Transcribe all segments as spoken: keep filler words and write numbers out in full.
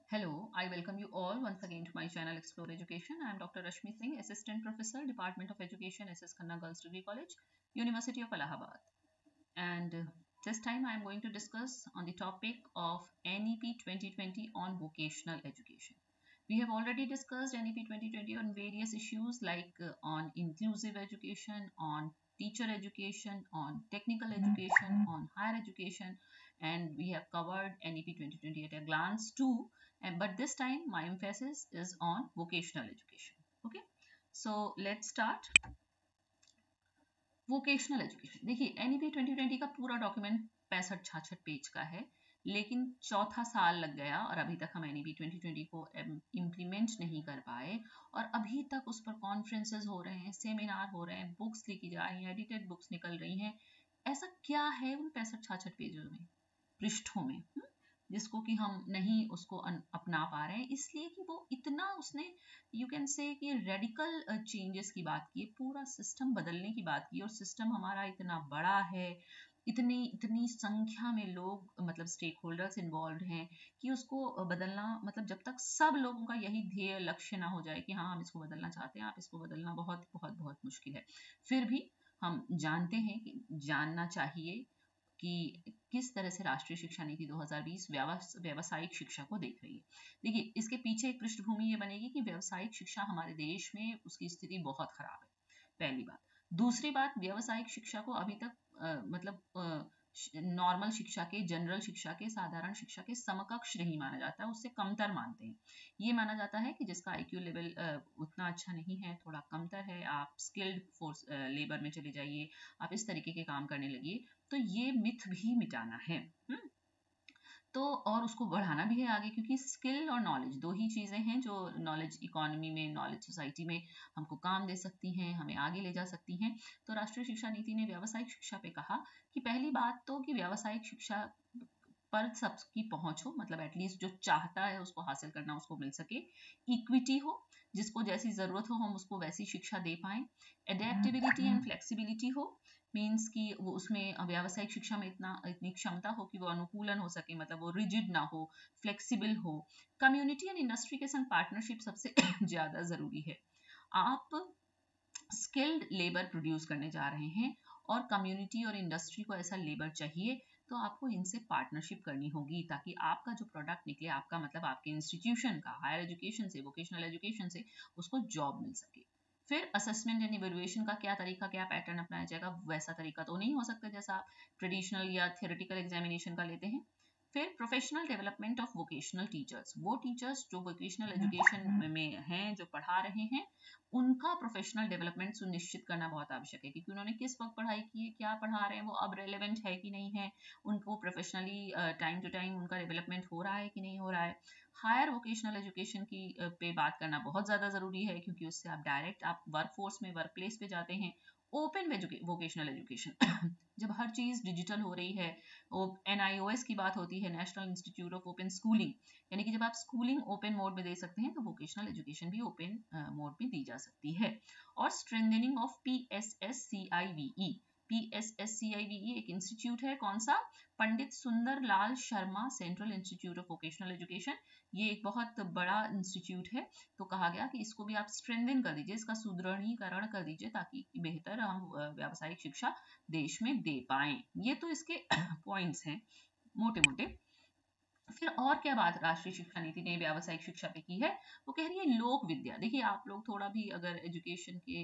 Hello, I welcome you all once again to my channel Explore Education. I am Doctor Rashmi Singh, Assistant Professor, Department of Education, S S Khanna Girls Degree College, University of Allahabad. And uh, this time I am going to discuss on the topic of N E P twenty twenty on vocational education. We have already discussed N E P twenty twenty on various issues like uh, on inclusive education, on teacher education, on technical education, on higher education, and we have covered N E P twenty twenty at a glance too. And but this time my emphasis is on vocational education. Okay, so let's start. Vocational education देखिए NEP twenty twenty का पूरा document पैंसठ छाछठ page का है, लेकिन चौथा साल लग गया और अभी तक हम एनईपी ट्वेंटी ट्वेंटी को इम्प्लीमेंट नहीं कर पाए और अभी तक उस पर कॉन्फ्रेंसेज हो रहे हैं, सेमिनार हो रहे हैं, बुक्स लिखी जा रही हैं, एडिटेड बुक्स निकल रही हैं। ऐसा क्या है उन पैंसठ छाछठ पेजों में, पृष्ठों में, हुँ? जिसको कि हम नहीं उसको अपना पा रहे हैं, इसलिए कि वो इतना उसने यू कैन से कि रेडिकल चेंजेस की बात की है, पूरा सिस्टम बदलने की बात की, और सिस्टम हमारा इतना बड़ा है, इतनी इतनी संख्या में लोग मतलब स्टेक होल्डर्स इन्वॉल्व हैं कि उसको बदलना, मतलब जब तक सब लोगों का यही ध्येय लक्ष्य ना हो जाए कि हाँ हम इसको बदलना चाहते हैं, आप इसको बदलना बहुत बहुत बहुत मुश्किल है। फिर भी हम जानते हैं कि जानना चाहिए कि किस तरह से राष्ट्रीय शिक्षा नीति दो हज़ार बीस व्यावसायिक शिक्षा को देख रही है। देखिए इसके पीछे एक पृष्ठभूमि ये बनेगी कि व्यावसायिक शिक्षा हमारे देश में उसकी स्थिति बहुत खराब है, पहली बात। दूसरी बात, व्यावसायिक शिक्षा को अभी तक आ, मतलब नॉर्मल शिक्षा के, जनरल शिक्षा के, साधारण शिक्षा के समकक्ष नहीं माना जाता है, उससे कमतर मानते हैं। ये माना जाता है कि जिसका आईक्यू लेवल उतना अच्छा नहीं है, थोड़ा कमतर है, आप स्किल्ड फोर्स लेबर में चले जाइए, आप इस तरीके के काम करने लगिए। तो ये मिथ भी मिटाना है, हुँ? तो और उसको बढ़ाना भी है आगे, क्योंकि स्किल और नॉलेज दो ही चीज़ें हैं जो नॉलेज इकोनॉमी में, नॉलेज सोसाइटी में हमको काम दे सकती हैं, हमें आगे ले जा सकती हैं। तो राष्ट्रीय शिक्षा नीति ने व्यावसायिक शिक्षा पे कहा कि पहली बात तो कि व्यावसायिक शिक्षा पर सबकी पहुंच हो, मतलब एटलीस्ट जो चाहता है उसको हासिल करना उसको मिल सके, इक्विटी हो, जिसको जैसी ज़रूरत हो हम उसको वैसी शिक्षा दे पाएँ, एडेप्टेबिलिटी एंड फ्लेक्सिबिलिटी हो, मीन्स कि वो उसमें व्यावसायिक शिक्षा में इतना इतनी क्षमता हो कि वो अनुकूलन हो सके, मतलब वो रिजिड ना हो, फ्लेक्सिबल हो। कम्युनिटी एंड इंडस्ट्री के संग पार्टनरशिप सबसे ज़्यादा ज़रूरी है। आप स्किल्ड लेबर प्रोड्यूस करने जा रहे हैं और कम्युनिटी और इंडस्ट्री को ऐसा लेबर चाहिए, तो आपको इनसे पार्टनरशिप करनी होगी ताकि आपका जो प्रोडक्ट निकले, आपका मतलब आपके इंस्टीट्यूशन का, हायर एजुकेशन से, वोकेशनल एजुकेशन से उसको जॉब मिल सके। फिर असेसमेंट एंड इवेल्युएशन का क्या तरीका, क्या पैटर्न अपनाया जाएगा, वैसा तरीका तो नहीं हो सकता जैसा आप ट्रेडिशनल या थियोरेटिकल एग्जामिनेशन का लेते हैं। फिर professional development of vocational teachers, वो टीचर्स जो वोकेशनल एजुकेशन में हैं, जो पढ़ा रहे हैं, उनका प्रोफेशनल डेवलपमेंट सुनिश्चित करना बहुत आवश्यक है, क्योंकि उन्होंने किस वक्त पढ़ाई की है, क्या पढ़ा रहे हैं, वो अब रेलेवेंट है कि नहीं है, उनको प्रोफेशनली टाइम टू टाइम उनका डेवलपमेंट हो रहा है कि नहीं हो रहा है। हायर वोकेशनल एजुकेशन की पे बात करना बहुत ज़्यादा ज़रूरी है, क्योंकि उससे आप डायरेक्ट आप वर्क फोर्स में, वर्क प्लेस पे जाते हैं। ओपन वोकेशनल एजुकेशन जब हर चीज़ डिजिटल हो रही है, एन आई ओ एस की बात होती है, National Institute of Open Schooling, यानी कि जब आप स्कूलिंग ओपन मोड में दे सकते हैं तो वोकेशनल एजुकेशन भी ओपन मोड में दी जा सकती है। और strengthening of P S S C I V E, P S S C I V E एक इंस्टीट्यूट है, कौन सा, Pandit Sundar Lal Sharma Central Institute of vocational Education, ये एक बहुत बड़ा इंस्टीट्यूट है। तो कहा गया कि इसको भी आप स्ट्रेंथन कर दीजिए, इसका सुदृढ़ीकरण कर दीजिए ताकि बेहतर हम व्यावसायिक शिक्षा देश में दे पाएं। ये तो इसके पॉइंट्स हैं मोटे मोटे। फिर और क्या बात राष्ट्रीय शिक्षा नीति ने व्यावसायिक शिक्षा पे की है, वो कह रही है लोक विद्या। देखिए आप लोग थोड़ा भी अगर एजुकेशन के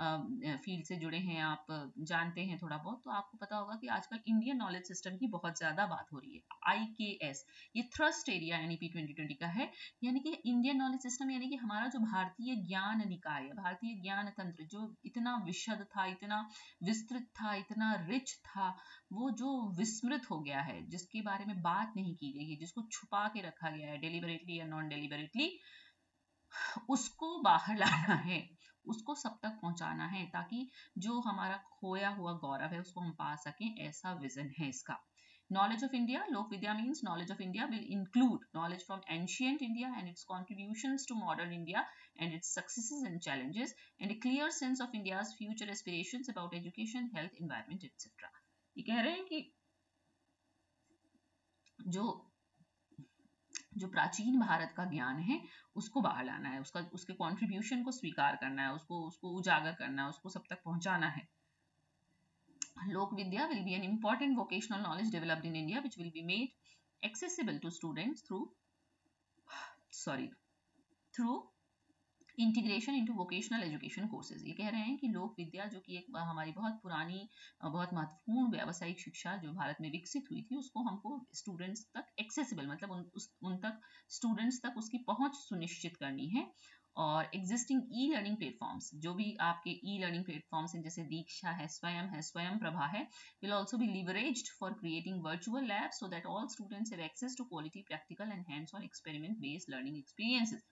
फील्ड से जुड़े हैं, आप जानते हैं थोड़ा बहुत, तो आपको पता होगा कि आजकल इंडियन नॉलेज सिस्टम की बहुत ज़्यादा बात हो रही है। आई के एस ये thrust area NEP twenty twenty का है, यानी कि इंडियन नॉलेज सिस्टम, यानी कि हमारा जो भारतीय ज्ञान निकाय, भारतीय ज्ञान तंत्र जो इतना विशद था, इतना विस्तृत था, इतना रिच था, वो जो विस्मृत हो गया है, जिसके बारे में बात नहीं की गई है, जिसको छुपा के रखा गया है डेलिबरेटली या नॉन डेलिबरेटली, उसको बाहर लाना है, उसको सब तक पहुंचाना है, ताकि जो हमारा खोया हुआ गौरव है उसको हम पा सकें, ऐसा विजन है इसका। Knowledge of India, Lok Vidya means knowledge of India will include knowledge from ancient India and its contributions to modern India and its successes and challenges, and a clear sense of India's future aspirations about education, health, environment, et cetera. ये कह रहे हैं कि जो जो प्राचीन भारत का ज्ञान है उसको बाहर लाना है, उसका उसके कंट्रीब्यूशन को स्वीकार करना है, उसको उसको उजागर करना है, उसको सब तक पहुंचाना है। Lok Vidya will be an important vocational knowledge developed in India which will be made accessible to students through sorry through integration into vocational education courses. ये कह रहे हैं कि लोक विद्या जो कि एक हमारी बहुत पुरानी बहुत महत्वपूर्ण व्यावसायिक शिक्षा जो भारत में विकसित हुई थी उसको हमको स्टूडेंट्स तक एक्सेसिबल मतलब उन, उस, उन तक स्टूडेंट्स तक उसकी पहुंच सुनिश्चित करनी है। और एग्जिस्टिंग ई लर्निंग प्लेटफॉर्म्स जो भी आपके ई लर्निंग प्लेटफॉर्म्स हैं जैसे दीक्षा है, स्वयं है, स्वयं प्रभा है, will also be leveraged for creating virtual labs so that all students have access to quality practical and hands-on experiment based learning experiences।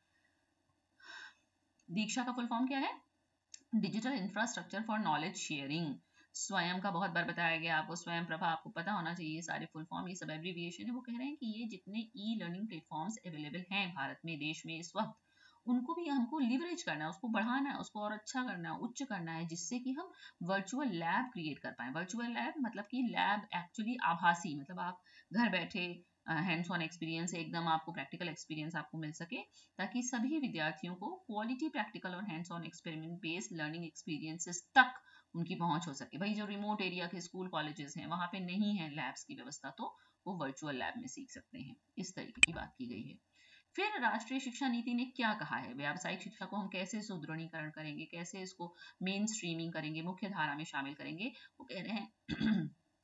दीक्षा का फुल फॉर्म क्या है? Digital infrastructure for knowledge sharing. Swayam का बहुत बार बताया गया आपको, स्वयं प्रभा आपको पता होना चाहिए, सारे फुल फॉर्म ये सब एब्रीविएशन है। वो कह रहे हैं कि ये जितने ई लर्निंग प्लेटफॉर्म्स अवेलेबल हैं भारत में, देश में इस वक्त, उनको भी हमको लिवरेज करना है, उसको बढ़ाना है, उसको और अच्छा करना है, उच्च करना है, जिससे कि हम वर्चुअल लैब क्रिएट कर पाए। वर्चुअल लैब मतलब कि लैब एक्चुअली आभासी, मतलब आप घर बैठे हैंड्स ऑन एक्सपीरियंस एकदम आपको प्रैक्टिकल एक्सपीरियंस आपको मिल सके, ताकि सभी विद्यार्थियों को क्वालिटी प्रैक्टिकल और hands on experiment based learning experiences तक उनकी पहुंच हो सके। भाई जो रिमोट एरिया के स्कूल कॉलेजेस हैं वहां पे नहीं है लैब्स की व्यवस्था, तो वो वर्चुअल लैब में सीख सकते हैं। इस तरीके की बात की गई है। फिर राष्ट्रीय शिक्षा नीति ने क्या कहा है? व्यावसायिक शिक्षा को हम कैसे सुदृढ़ीकरण करेंगे, कैसे इसको मेन स्ट्रीमिंग करेंगे, मुख्य धारा में शामिल करेंगे। वो कह रहे हैं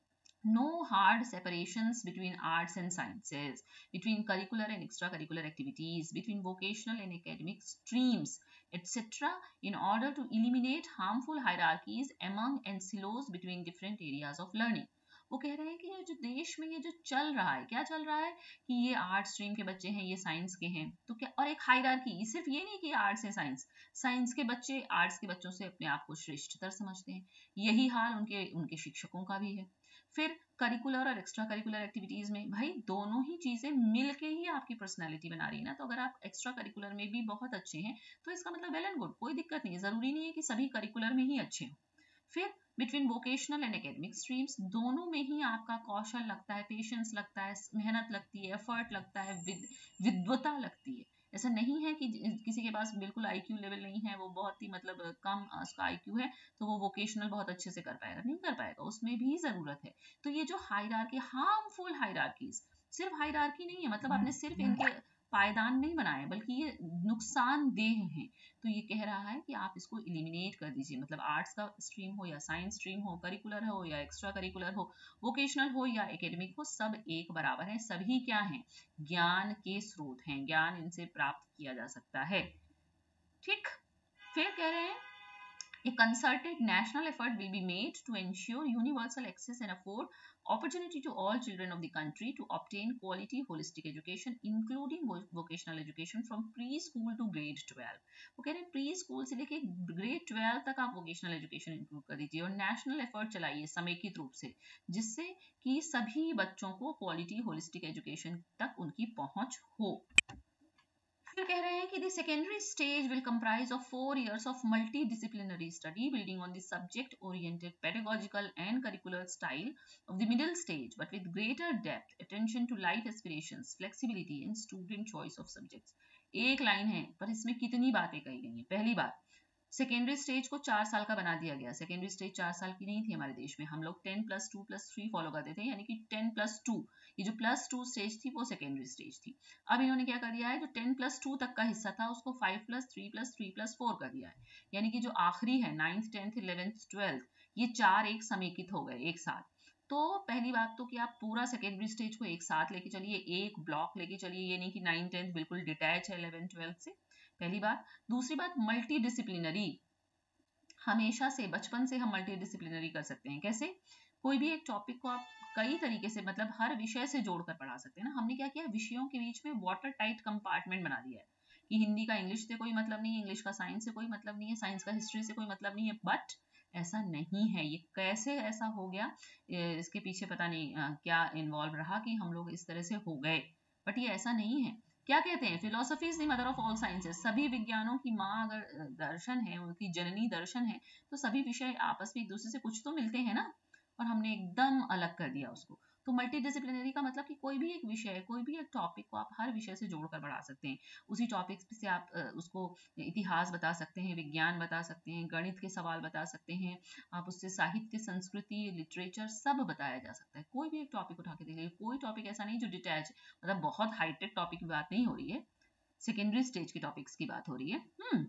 no hard separations between arts and sciences, between curricular and extracurricular activities, between vocational and academic streams, et cetera, in order to eliminate harmful hierarchies among and silos between different areas of learning। वो कह रहे हैं कि ये जो देश में ये जो चल रहा है, क्या चल रहा है कि ये आर्ट स्ट्रीम के बच्चे हैं, ये साइंस के हैं, तो क्या, और एक हायरार्की, सिर्फ ये नहीं कि आर्ट्स है साइंस, साइंस के बच्चे आर्ट्स के बच्चों से अपने आप को श्रेष्ठतर समझते हैं। यही हाल उनके उनके शिक्षकों का भी है। फिर करिकुलर और एक्स्ट्रा करिकुलर एक्टिविटीज में, भाई दोनों ही चीजें मिलके ही आपकी पर्सनालिटी बना रही है ना। तो अगर आप एक्स्ट्रा करिकुलर में भी बहुत अच्छे हैं तो इसका मतलब वेल एंड गुड, कोई दिक्कत नहीं है, जरूरी नहीं है कि सभी करिकुलर में ही अच्छे हो। फिर between vocational and academic streams, दोनों में ही आपका कौशल लगता है, पेशेंस लगता है, मेहनत लगती है, एफर्ट लगता है, विद विद्वता लगती है। ऐसा नहीं है कि किसी के पास बिल्कुल आईक्यू लेवल नहीं है, वो बहुत ही मतलब कम उसका आईक्यू है तो वो वोकेशनल बहुत अच्छे से कर पाएगा, नहीं कर पाएगा, उसमें भी जरूरत है। तो ये जो हायरार्की, हार्मफुल हायरार्कीज, सिर्फ हायरार्की नहीं है मतलब आपने सिर्फ इनके पायदान नहीं बनाए, बल्कि ये नुकसानदेह हैं। तो ये कह रहा है कि आप इसको इलिमिनेट कर दीजिए, मतलब आर्ट्स का स्ट्रीम हो या साइंस स्ट्रीम हो, करिकुलर हो या एक्स्ट्रा करिकुलर हो, वोकेशनल हो या एकेडमिक हो, सब एक बराबर है। सभी क्या हैं? ज्ञान के स्रोत हैं, ज्ञान इनसे प्राप्त किया जा सकता है। ठीक, फिर कह रहे हैं a concerted national effort will be made to ensure universal access and afford opportunity to all children of the country to obtain quality holistic education including vocational education from preschool to grade twelve। वो कह रहे हैं pre school से लेके grade twelve तक आप vocational education include कर दीजिए और नेशनल एफर्ट चलाइए समेकित रूप से, जिससे कि सभी बच्चों को क्वालिटी होलिस्टिक एजुकेशन तक उनकी पहुंच हो। फिर कह रहे हैं कि the secondary stage will comprise of four years of multidisciplinary study building on the subject oriented pedagogical and curricular style of the middle stage but with greater depth, attention to life aspirations, flexibility and student choice of subjects। एक line है पर इसमें कितनी बातें कही गई हैं। पहली बात, सेकेंडरी स्टेज को चार साल का बना दिया गया। सेकेंडरी स्टेज चार साल की नहीं थी हमारे देश में, हम लोग ten plus two plus three follow करते थे, यानी कि टेन प्लस टू, ये जो प्लस टू स्टेज थी वो सेकेंडरी स्टेज थी। अब इन्होंने क्या कर दिया है, जो टेन प्लस टू तक का हिस्सा था उसको five plus three plus three plus four कर दिया है, यानी कि जो आखिरी है नाइन्थ टेंथ इलेवेंथ ट्वेल्थ, ये चार एक समेकित हो गए एक साथ। तो पहली बात तो कि आप पूरा सेकेंडरी स्टेज को एक साथ लेके चलिए, एक ब्लॉक लेके चलिए, ये नहीं कि नाइन टेंथ बिल्कुल डिटैच है इलेवेंथ ट्वेल्थ से, पहली बात। दूसरी बात, मल्टी डिसिप्लिनरी, हमेशा से बचपन से हम मल्टी डिसिप्लिनरी कर सकते हैं। कैसे? कोई भी एक टॉपिक को आप कई तरीके से, मतलब हर विषय से जोड़कर पढ़ा सकते हैं ना। हमने क्या किया, विषयों के बीच में वाटर टाइट कंपार्टमेंट बना दिया है कि हिंदी का इंग्लिश से कोई मतलब नहीं है, इंग्लिश का साइंस से कोई मतलब नहीं है, साइंस का हिस्ट्री से कोई मतलब नहीं है। बट ऐसा नहीं है, ये कैसे ऐसा हो गया, इसके पीछे पता नहीं क्या इन्वॉल्व रहा कि हम लोग इस तरह से हो गए, बट ये ऐसा नहीं है। क्या कहते हैं, philosophy is the mother of all sciences, सभी विज्ञानों की माँ अगर दर्शन है, उनकी जननी दर्शन है, तो सभी विषय आपस में एक दूसरे से कुछ तो मिलते हैं ना, और हमने एकदम अलग कर दिया उसको। तो मल्टी डिसिप्लिनरी का मतलब कि कोई भी एक विषय, कोई भी एक टॉपिक को आप हर विषय से जोड़कर पढ़ा सकते हैं। उसी टॉपिक से आप उसको इतिहास बता सकते हैं, विज्ञान बता सकते हैं, गणित के सवाल बता सकते हैं, आप उससे साहित्य, संस्कृति, लिटरेचर सब बताया जा सकता है। कोई भी एक टॉपिक उठा के देखिए, कोई टॉपिक ऐसा नहीं जो डिटैच, मतलब बहुत हाईटेक टॉपिक की बात नहीं हो रही है, सेकेंडरी स्टेज के टॉपिक्स की बात हो रही है। हम्म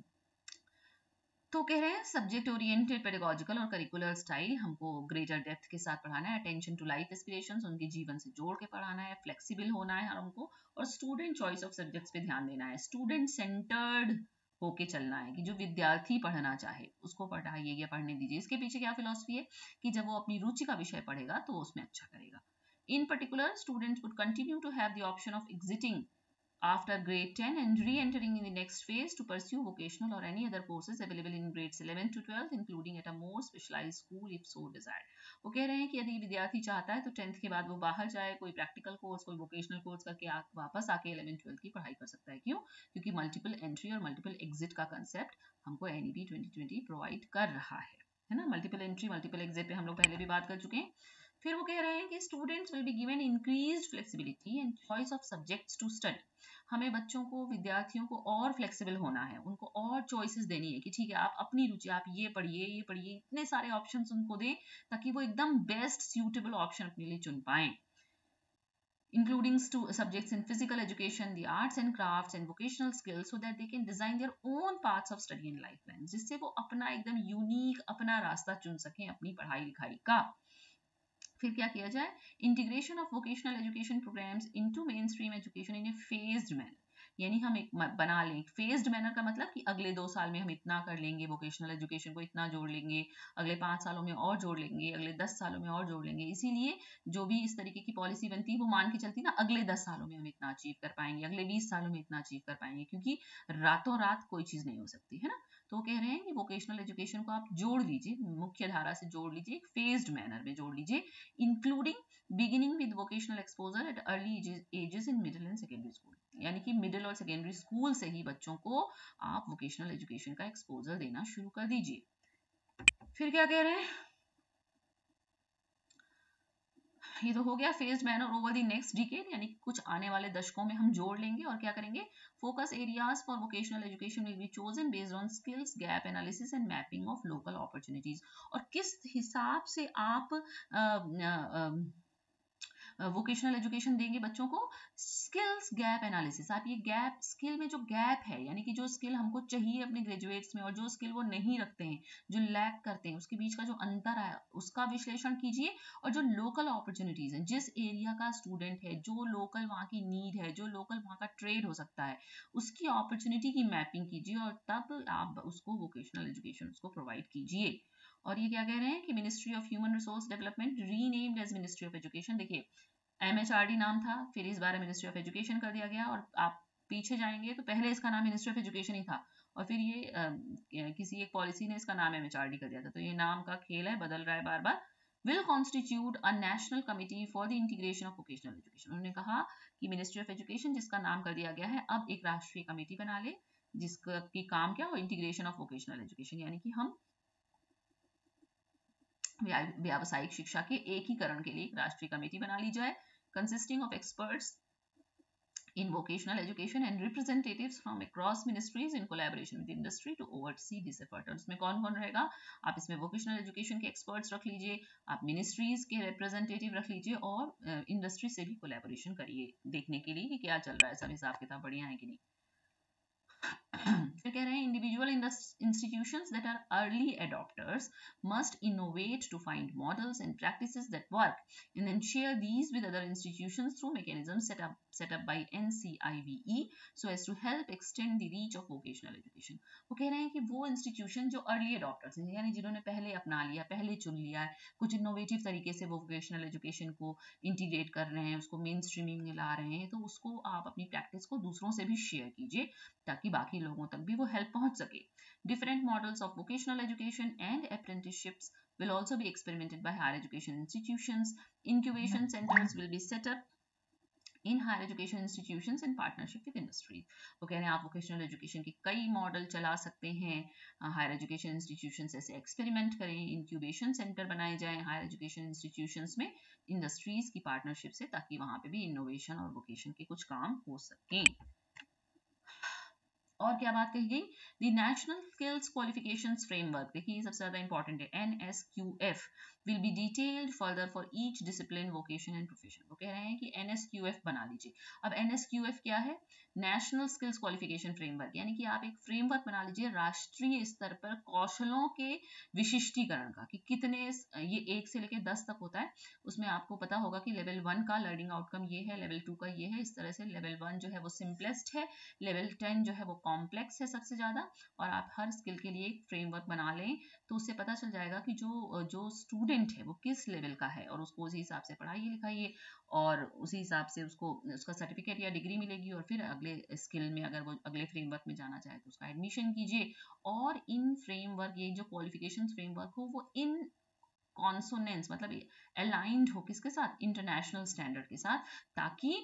तो कह रहे हैं सब्जेक्ट ओरिएंटेड पेडागोजिकल और करिकुलर स्टाइल, हमको ग्रेटर डेप्थ के साथ पढ़ाना है, अटेंशन टू लाइफ एस्पिरेशंस, उनके जीवन से जोड़ के पढ़ाना है, फ्लेक्सिबल होना है हमको, और स्टूडेंट चॉइस ऑफ सब्जेक्ट्स पे ध्यान देना है, स्टूडेंट सेंटर्ड होके चलना है कि जो विद्यार्थी पढ़ना चाहे उसको पढ़ाइए या पढ़ने दीजिए। इसके पीछे क्या फिलॉसफी है कि जब वो अपनी रुचि का विषय पढ़ेगा तो उसमें अच्छा करेगा। In particular students would continue to have the option of exiting after grade ten and re-entering in the next phase to pursue vocational or any other courses available in grades eleven to twelve including at a more specialized school if so desired। वो कह रहे हैं कि यदि विद्यार्थी चाहता है तो टेंथ के बाद वो बाहर जाए, कोई प्रैक्टिकल कोर्स, कोई वोकेशनल कोर्स करके आ, वापस आके इलेवन ट्वेल्थ की पढ़ाई कर सकता है। क्यों? क्योंकि मल्टीपल एंट्री और मल्टीपल एग्जिट का कंसेप्ट हमको N E P twenty twenty provide कर रहा है, है ना। मल्टीपल एंट्री, मल्टीपल एग्जिट पे हम लोग पहले भी बात कर चुके हैं। फिर वो कह रहे हैं कि students will be given increased flexibility and choice of subjects to study. हमें बच्चों को, विद्यार्थियों को और फ्लेक्सिबल होना है, उनको और चॉइसेस देनी है कि ठीक है आप अपनी रुचि, आप ये पढ़िए ये पढ़िए, इतने सारे ऑप्शंस उनको दें ताकि वो एकदम बेस्ट सूटेबल ऑप्शन अपने लिए चुन पाएं, including subjects in physical education, the arts and crafts and vocational skills so that they can design their own paths of study and life plans, जिससे वो अपना एकदम यूनिक अपना रास्ता चुन सकें अपनी पढ़ाई लिखाई का। फिर क्या किया जाए? Integration of vocational education programmes into mainstream education in a phased manner, यानी हम एक बना लें फेज्ड मैनर का मतलब कि अगले दो साल में हम इतना कर लेंगे, वोकेशनल एजुकेशन को इतना जोड़ लेंगे, अगले पाँच सालों में और जोड़ लेंगे, अगले दस सालों में और जोड़ लेंगे। इसीलिए जो भी इस तरीके की पॉलिसी बनती है वो मान के चलती ना अगले दस सालों में हम इतना अचीव कर पाएंगे, अगले बीस सालों में इतना अचीव कर पाएंगे, क्योंकि रातों रात कोई चीज नहीं हो सकती है ना। तो कह रहे हैं कि वोकेशनल एजुकेशन को आप जोड़ लीजिए, मुख्य धारा से जोड़ लीजिए, एक फेज्ड मैनर में जोड़ लीजिए, including beginning with vocational exposure at early ages in middle and secondary school, यानी कि मिडिल और सेकेंडरी स्कूल से ही बच्चों को आप वोकेशनल एजुकेशन का एक्सपोजर देना शुरू कर दीजिए। फिर क्या कह रहे हैं? ये तो हो गया phased manner over the next decade, यानी कुछ आने वाले दशकों में हम जोड़ लेंगे और क्या करेंगे? Focus areas for vocational education will be chosen based on skills, gap analysis and mapping of local opportunities. और किस हिसाब से आप आ, आ, आ, वोकेशनल एजुकेशन देंगे बच्चों को? Skills gap analysis. आप ये गैप, स्किल में जो गैप है, यानी कि जो स्किल हमको चाहिए अपने ग्रेजुएट्स में और जो स्किल वो नहीं रखते हैं, जो लैक करते हैं, उसके बीच का जो अंतर है उसका विश्लेषण कीजिए। और जो लोकल अपॉर्चुनिटीज हैं, जिस एरिया का स्टूडेंट है, जो लोकल वहाँ की नीड है, जो लोकल वहाँ का ट्रेड हो सकता है, उसकी अपॉर्चुनिटी की मैपिंग कीजिए और तब आप उसको वोकेशनल एजुकेशन उसको प्रोवाइड कीजिए। और ये क्या कह रहे हैं कि ministry of human resource development renamed as ministry of education. देखिए एम एच आर डी नाम था, फिर इस बार मिनिस्ट्री ऑफ एजुकेशन कर दिया गया, और आप पीछे जाएंगे तो पहले इसका नाम मिनिस्ट्री ऑफ एजुकेशन ही था और फिर ये आ, किसी एक पॉलिसी ने इसका नाम एम एच आर डी कर दिया था। तो ये नाम का खेल है, बदल रहा है बार बार। will constitute a national committee for the integration of vocational education। उन्होंने कहा कि मिनिस्ट्री ऑफ एजुकेशन जिसका नाम कर दिया गया है अब एक राष्ट्रीय कमेटी बना ले जिसका की काम क्या हो? इंटीग्रेशन ऑफ वोकेशनल एजुकेशन, यानी कि हम व्यावसायिक शिक्षा के एकीकरण के लिए एक राष्ट्रीय कमेटी बना ली जाए, consisting of experts in vocational education and representatives from across ministries in collaboration with industry to oversee this effort। और इसमें कौन कौन रहेगा? आप इसमें vocational education के experts रख लीजिए, आप ministries के representative रख लीजिए और इंडस्ट्री uh, से भी कोलैबोरेशन करिए देखने के लिए कि क्या चल रहा है, सब हिसाब किताब बढ़िया है कि नहीं। फिर कह रहे हैं individual institutions that are early adopters must innovate to find models and practices that work and then share these with other institutions through mechanisms set up set up by N C I V E so as to help extend the reach of vocational education। वो कह रहे हैं कि वो institution जो early adopters हैं, यानी जिन्होंने पहले अपना लिया, पहले चुन लिया है, कुछ innovative तरीके से वो vocational education को integrate कर रहे हैं, उसको मेन स्ट्रीमिंग में ला रहे हैं, तो उसको आप अपनी प्रैक्टिस को दूसरों से भी शेयर कीजिए ताकि बाकी लोगों तक भी वो हेल्प पहुंच सके। Different models of vocational education and apprenticeships will also be experimented by higher education institutions. Incubation centers will be set up in higher education institutions in partnership with industries. वो कह रहे हैं आप वोकेशनल एजुकेशन के कई model चला सकते हैं, हायर एजुकेशन इंस्टीट्यूशंस ऐसे एक्सपेरिमेंट करें, इंक्यूबेशन सेंटर बनाए जाएं हायर एजुकेशन इंस्टीट्यूशंस में इंडस्ट्रीज की पार्टनरशिप से, ताकि वहां पे भी इनोवेशन और वोकेशन के कुछ काम हो सकें। और क्या बात कही गई, the national skills qualifications framework, देखिए ये सबसे ज्यादा इंपॉर्टेंट है, N S Q F will be detailed further for each discipline vocation and profession. वो कह रहे हैं कि एन एस क्यू एफ बना लीजिए। अब एन एस क्यू एफ क्या है, नेशनल स्किल्स क्वालिफिकेशन फ्रेमवर्क, यानी कि आप एक फ्रेमवर्क बना लीजिए राष्ट्रीय स्तर पर कौशलों के विशिष्टीकरण का, कि कितने, ये एक से लेकर दस तक होता है, उसमें आपको पता होगा कि लेवल वन का लर्निंग आउटकम ये है, लेवल टू का ये है, इस तरह से लेवल वन जो है वो सिंपलेस्ट है, लेवल टेन जो है वो कॉम्प्लेक्स है सबसे ज्यादा, और आप हर स्किल के लिए एक फ्रेमवर्क बना लें तो उससे पता चल जाएगा कि जो जो स्टूडेंट है वो किस लेवल का है, और उसको उसी हिसाब से पढ़ाइए लिखाइए, और उसी हिसाब से उसको उसका सर्टिफिकेट या डिग्री मिलेगी, और फिर अगले स्किल में अगर वो अगले फ्रेमवर्क में जाना चाहे तो उसका एडमिशन कीजिए। और इन फ्रेमवर्क, ये जो क्वालिफिकेशन फ्रेमवर्क हो वो इन कॉन्सोनेंस मतलब अलाइंड हो किसके साथ, इंटरनेशनल स्टैंडर्ड के साथ, ताकि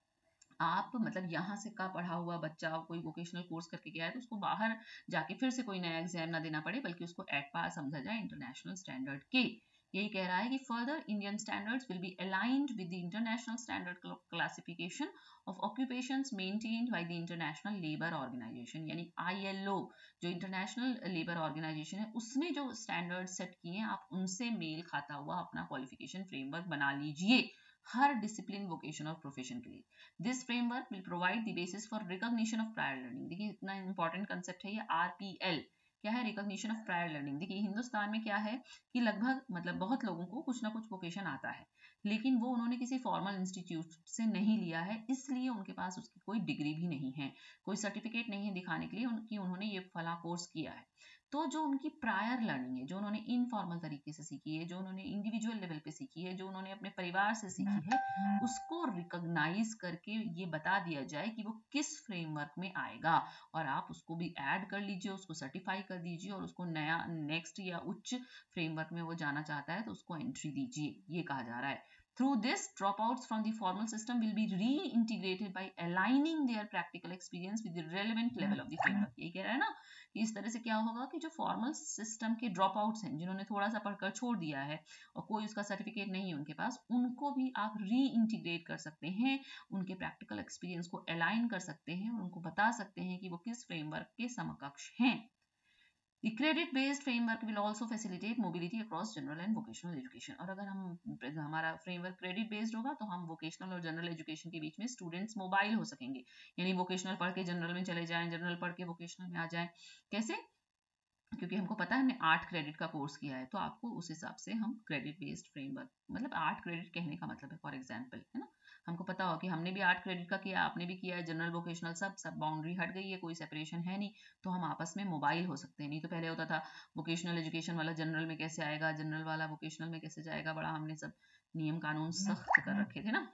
आप मतलब यहाँ से का पढ़ा हुआ बच्चा कोई वोकेशनल कोर्स करके गया है तो उसको बाहर जाके फिर से कोई नया एग्जाम ना देना पड़े, बल्कि उसको एट पार समझा जाए इंटरनेशनल स्टैंडर्ड के। यही कह रहा है कि further Indian standards will be aligned with the international standard classification of occupations maintained by the International Labour Organization, यानी आई एल ओ जो इंटरनेशनल लेबर ऑर्गेनाइजेशन है उसने जो स्टैंडर्ड सेट किए हैं आप उनसे मेल खाता हुआ अपना क्वालिफिकेशन फ्रेमवर्क बना लीजिए हर डिसिप्लिन वोकेशन और प्रोफेशन के लिए। This framework will provide the basis for recognition of prior learning. देखिए इतना इंपॉर्टेंट कंसेप्ट है ये, आर पी एल क्या है, रिकॉग्निशन ऑफ प्रायर लर्निंग। देखिए हिंदुस्तान में क्या है कि लगभग मतलब बहुत लोगों को कुछ ना कुछ वोकेशन आता है, लेकिन वो उन्होंने किसी फॉर्मल इंस्टीट्यूट से नहीं लिया है, इसलिए उनके पास उसकी कोई डिग्री भी नहीं है, कोई सर्टिफिकेट नहीं है दिखाने के लिए उनकी उन्होंने ये फला कोर्स किया है। तो जो उनकी प्रायर लर्निंग है, जो उन्होंने इनफॉर्मल तरीके से सीखी है, जो उन्होंने इंडिविजुअल लेवल पे सीखी है, जो उन्होंने अपने परिवार से सीखी है, उसको रिकॉग्नाइज करके ये बता दिया जाए कि वो किस फ्रेमवर्क में आएगा, और आप उसको भी ऐड कर लीजिए, उसको सर्टिफाई कर दीजिए, और उसको नया नेक्स्ट या उच्च फ्रेमवर्क में वो जाना चाहता है तो उसको एंट्री दीजिए, ये कहा जा रहा है। Through this, dropouts from the formal system will be reintegrated by aligning their practical experience with the relevant level of the framework। यही कह रहा है ना कि इस तरह से क्या होगा कि जो फॉर्मल सिस्टम के ड्रॉप आउट्स हैं, जिन्होंने थोड़ा सा पढ़कर छोड़ दिया है और कोई उसका सर्टिफिकेट नहीं है उनके पास, उनको भी आप री इंटीग्रेट कर सकते हैं, उनके प्रैक्टिकल एक्सपीरियंस को अलाइन कर सकते हैं और उनको बता सकते हैं कि वो किस फ्रेमवर्क के समकक्ष हैं। The credit-based framework will also facilitate mobility across general and vocational education। और अगर हम हमारा फ्रेमवर्क क्रेडिट बेस्ड होगा तो हम वोकेशनल और जनरल एजुकेशन के बीच में स्टूडेंट्स मोबाइल हो सकेंगे, यानी वोकेशनल पढ़ के जनरल में चले जाएं, जनरल पढ़ के वोकेशनल में आ जाएं। कैसे? क्योंकि हमको पता है हमने आठ क्रेडिट का कोर्स किया है, तो आपको उस हिसाब से हम क्रेडिट बेस्ड फ्रेमवर्क, मतलब आठ क्रेडिट कहने का मतलब है फॉर एग्जाम्पल, है ना, हमको पता हो कि हमने भी आठ क्रेडिट का किया, आपने भी किया है, जनरल वोकेशनल सब सब बाउंड्री हट गई है, कोई सेपरेशन है नहीं, तो हम आपस में मोबाइल हो सकते हैं। नहीं तो पहले होता था वोकेशनल एजुकेशन वाला जनरल में कैसे आएगा, जनरल वाला वोकेशनल में कैसे जाएगा, बड़ा हमने सब नियम कानून सख्त कर रखे थे ना।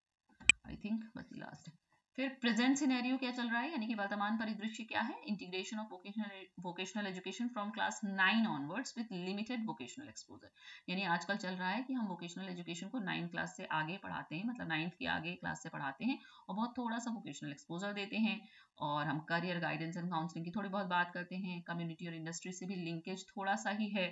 आई थिंक बस लास्ट है। फिर प्रेजेंट सिनेरियो क्या चल रहा है, यानी कि वर्तमान परिदृश्य क्या है, integration of vocational vocational education from class nine onwards with limited vocational exposure. यानी आजकल चल रहा है कि हम वोकेशनल एजुकेशन को नाइन क्लास से आगे पढ़ाते हैं, मतलब नाइन्थ के आगे क्लास से पढ़ाते हैं और बहुत थोड़ा सा वोकेशनल एक्सपोजर देते हैं, और हम करियर गाइडेंस एंड काउंसलिंग की थोड़ी बहुत बात करते हैं, कम्युनिटी और इंडस्ट्री से भी लिंकेज थोड़ा सा ही है,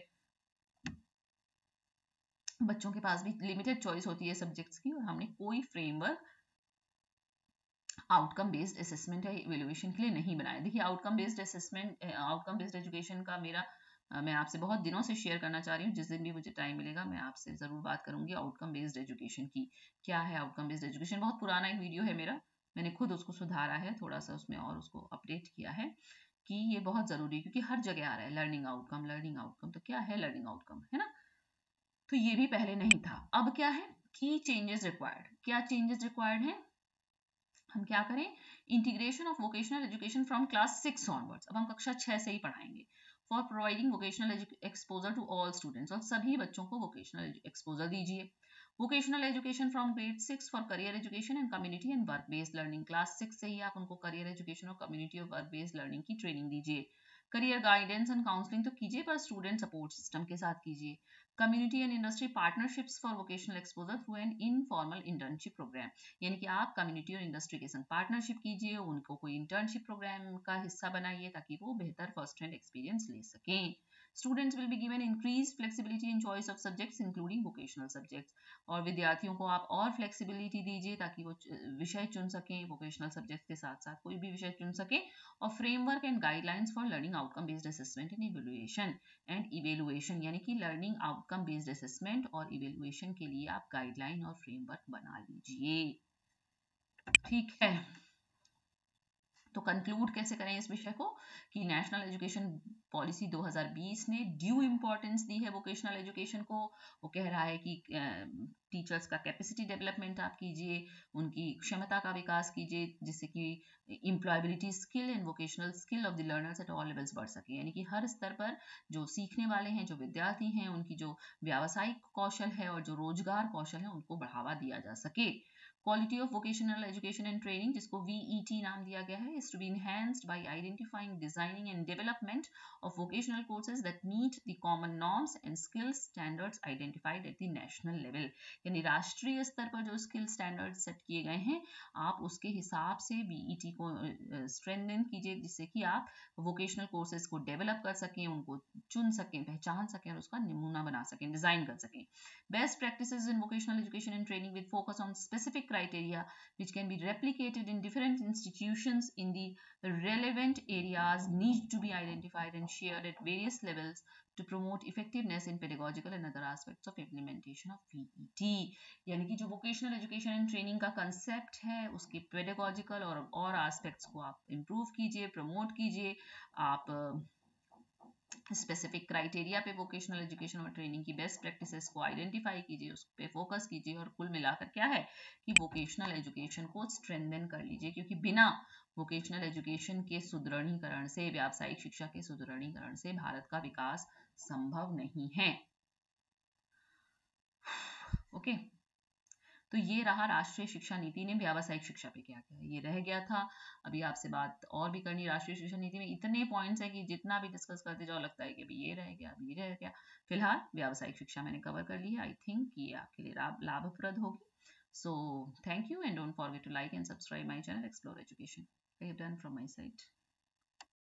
बच्चों के पास भी लिमिटेड चॉइस होती है सब्जेक्ट्स की, और हमने कोई फ्रेमवर्क आउटकम बेस्ड असेसमेंट या इवैल्यूएशन के लिए नहीं बनाया। देखिए outcome based assessment, outcome based education का मेरा uh, मैं आपसे बहुत दिनों से शेयर करना चाह रही हूँ, जिस दिन भी मुझे टाइम मिलेगा मैं आपसे जरूर बात करूंगी आउटकम बेस्ड एजुकेशन की। क्या है आउटकम बेस्ड एजुकेशन, बहुत पुराना एक वीडियो है मेरा, मैंने खुद उसको सुधारा है थोड़ा सा उसमें और उसको अपडेट किया है कि ये बहुत जरूरी है, क्योंकि हर जगह आ रहा है लर्निंग आउटकम लर्निंग आउटकम, तो क्या है लर्निंग आउटकम, है ना, तो ये भी पहले नहीं था। अब क्या है, की चेंजेस रिक्वायर्ड, क्या चेंजेस रिक्वायर्ड है, हम क्या करें, integration of vocational education from class six onwards, अब हम कक्षा छह से ही पढ़ाएंगे, for providing vocational exposure to all students, और सभी बच्चों को वोकेशनल एक्सपोजर दीजिए। Vocational education from grade six for career education and community and work based learning, class six से ही आप उनको करियर एजुकेशन और कम्युनिटी और वर्क बेस्ड लर्निंग की ट्रेनिंग दीजिए। करियर गाइडेंस एंड काउंसलिंग तो कीजिए, पर स्टूडेंट सपोर्ट सिस्टम के साथ कीजिए। Community and industry partnerships for vocational exposure through an informal internship programme, यानी कि आप कम्युनिटी और इंडस्ट्री के संग पार्टनरशिप कीजिए, उनको कोई इंटर्नशिप प्रोग्राम का हिस्सा बनाइए ताकि वो बेहतर फर्स्ट हैंड एक्सपीरियंस ले सकें। Students will be given increased flexibility in choice of subjects including vocational subjects, और विद्यार्थियों को आप और फ्लेक्सिबिलिटी दीजिए ताकि वो विषय चुन सकें, वोकेशनल सब्जेक्ट के साथ साथ कोई भी विषय चुन सकें। और framework and guidelines for learning outcome based assessment and evaluation and evaluation, यानी कि लर्निंग आउटकम बेस्ड असेसमेंट और इवेल्युएशन के लिए आप गाइडलाइन और फ्रेमवर्क बना लीजिए। ठीक है, तो कंक्लूड कैसे करें इस विषय को कि नेशनल एजुकेशन पॉलिसी दो हज़ार बीस ने ड्यू इम्पोर्टेंस दी है वोकेशनल एजुकेशन को। वो कह रहा है कि टीचर्स का कैपेसिटी डेवलपमेंट आप कीजिए, उनकी क्षमता का विकास कीजिए, जिससे कि employability skill and vocational skill of the learners at all levels बढ़ सके, यानी कि हर स्तर पर जो सीखने वाले हैं, जो विद्यार्थी हैं, उनकी जो व्यावसायिक कौशल है और जो रोजगार कौशल है, उनको बढ़ावा दिया जा सके। Quality of vocational education and training, जिसको V E T नाम दिया गया है, is to be enhanced by identifying, designing and development of vocational courses that meet the common norms and skill standards identified at the national level, यानी राष्ट्रीय स्तर पर जो स्किल स्टैंडर्ड सेट किए गए हैं, आप उसके हिसाब से V E T को स्ट्रेंथन कीजिए, जिससे कि आप वोकेशनल कोर्सेज को डेवलप कर सकें, उनको चुन सकें, पहचान सकें और उसका नमूना बना सकें, डिजाइन कर सकें। Best practices in vocational education and training with focus on specific criteria which can be replicated in different institutions in the relevant areas need to be identified and shared at various levels to promote effectiveness in pedagogical and other aspects of implementation of V E T, यानी कि जो vocational education and training का concept है, उसके pedagogical और और aspects को आप improve कीजिए, promote कीजिए, आप स्पेसिफिक क्राइटेरिया पे वोकेशनल एजुकेशन और ट्रेनिंग की बेस्ट प्रैक्टिसेस को आइडेंटिफाई कीजिए, उस पर फोकस कीजिए, और कुल मिलाकर क्या है कि वोकेशनल एजुकेशन को स्ट्रेंथन कर लीजिए, क्योंकि बिना वोकेशनल एजुकेशन के सुदृढ़ीकरण से, व्यावसायिक शिक्षा के सुदृढ़ीकरण से भारत का विकास संभव नहीं है। Okay okay? तो ये रहा राष्ट्रीय शिक्षा नीति ने व्यावसायिक शिक्षा पे क्या किया, ये रह गया था। अभी आपसे बात और भी करनी, राष्ट्रीय शिक्षा नीति में इतने पॉइंट्स है कि जितना भी डिस्कस करते जाओ लगता है कि अभी ये रह गया, अभी ये रह गया। फिलहाल व्यावसायिक शिक्षा मैंने कवर कर ली है। आई थिंक ये आपके लिए लाभप्रद होगी। So thank you and don't forget to like and subscribe my channel Explore Education. I have done from my side.